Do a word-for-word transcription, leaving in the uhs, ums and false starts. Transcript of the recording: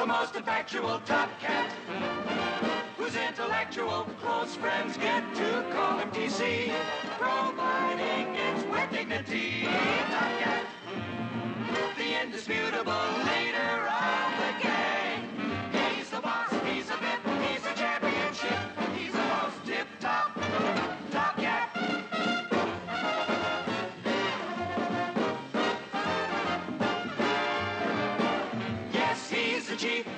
the most effectual top cat, whose intellectual close friends get to call him T C, providing it's with dignity. Top cat, the indisputable leader of the gang. He's the boss, he's a bit, he's a championship, he's the most tip-top, top cat. Yes, he's the chief